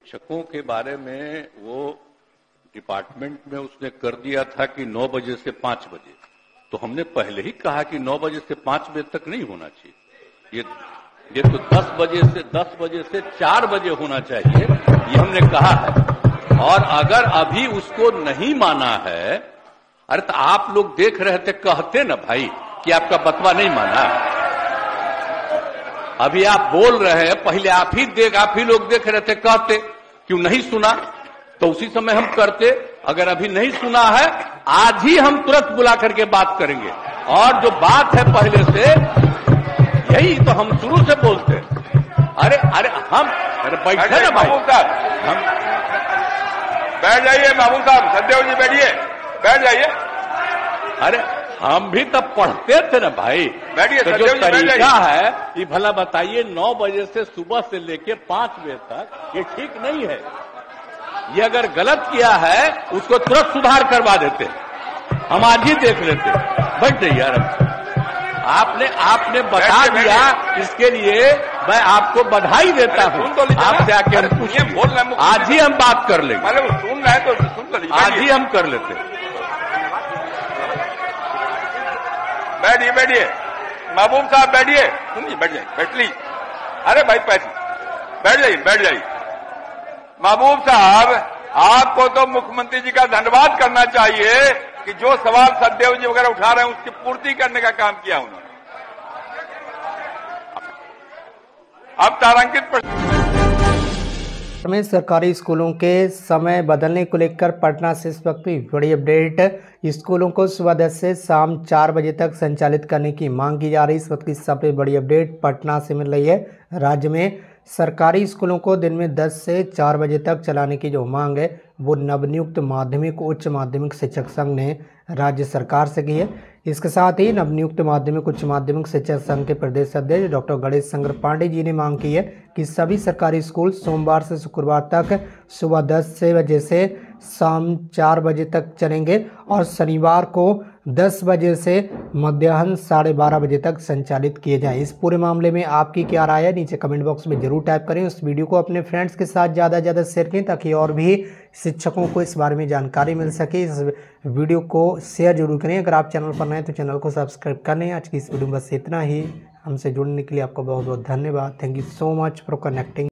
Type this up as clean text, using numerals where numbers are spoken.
शिक्षकों के बारे में वो डिपार्टमेंट में उसने कर दिया था कि 9 बजे से 5 बजे, तो हमने पहले ही कहा कि 9 बजे से 5 बजे तक नहीं होना चाहिए, ये तो 10 बजे से 4 बजे होना चाहिए, ये हमने कहा है। और अगर अभी उसको नहीं माना है, अरे तो आप लोग देख रहे थे, कहते ना भाई कि आपका बतवा नहीं माना। अभी आप बोल रहे हैं, पहले आप ही लोग देख रहे थे, कहते क्यों नहीं सुना, तो उसी समय हम करते। अगर अभी नहीं सुना है, आज ही हम तुरंत बुला करके बात करेंगे। और जो बात है पहले से, यही तो हम शुरू से बोलते। अरे बैठे ना भाई, हम बैठ जाइए महबूब साहब, सदैव जी बैठिए, बैठ जाइए। अरे हम भी तब पढ़ते थे ना भाई, बैठिए। तो जो तरीका है ये भला बताइए, 9 बजे से सुबह से लेके 5 बजे तक, ये ठीक नहीं है। ये अगर गलत किया है, उसको तुरंत सुधार करवा देते, हम आज ही देख लेते। बैठ जाइए यार, आपने बता दिया, इसके लिए मैं आपको बधाई देता हूँ। आपसे आके हम पूछिए, बोल रहे हैं, आज ही हम बात कर लेंगे। सुन रहे हैं तो सुन तो लीजिए, आज ही हम कर लेते। बैठिए महबूब साहब, बैठिए, सुनिए, बैठ जाइए, बैठ लीजिए। अरे भाई बैठ जाइए। महबूब साहब, आपको तो मुख्यमंत्री जी का धन्यवाद करना चाहिए कि जो सवाल सदैव जी वगैरह उठा रहे हैं उसकी पूर्ति करने का काम किया उन्होंने। अब तारांकित प्रश्न में सरकारी स्कूलों के समय बदलने को लेकर पटना से इस वक्त भी बड़ी अपडेट। स्कूलों को सुबह 10 से शाम 4 बजे तक संचालित करने की मांग की जा रही है। इस वक्त की सबसे बड़ी अपडेट पटना से मिल रही है। राज्य में सरकारी स्कूलों को दिन में 10 से 4 बजे तक चलाने की जो मांग है, वो नवनियुक्त माध्यमिक उच्च माध्यमिक शिक्षक संघ ने राज्य सरकार से की है। इसके साथ ही नवनियुक्त माध्यमिक उच्च माध्यमिक शिक्षक संघ के प्रदेश अध्यक्ष डॉक्टर गणेश शंकर पांडे जी ने मांग की है कि सभी सरकारी स्कूल सोमवार से शुक्रवार तक सुबह 10 बजे से शाम 4 बजे तक चलेंगे और शनिवार को 10 बजे से मध्याह्न 12:30 बजे तक संचालित किए जाएं। इस पूरे मामले में आपकी क्या राय है, नीचे कमेंट बॉक्स में जरूर टाइप करें। उस वीडियो को अपने फ्रेंड्स के साथ ज़्यादा से ज़्यादा शेयर करें ताकि और भी शिक्षकों को इस बारे में जानकारी मिल सके। इस वीडियो को शेयर जरूर करें। अगर आप चैनल पर नए हैं तो चैनल को सब्सक्राइब कर लें। आज की इस वीडियो में बस इतना ही। हमसे जुड़ने के लिए आपका बहुत बहुत धन्यवाद। Thank you so much for connecting.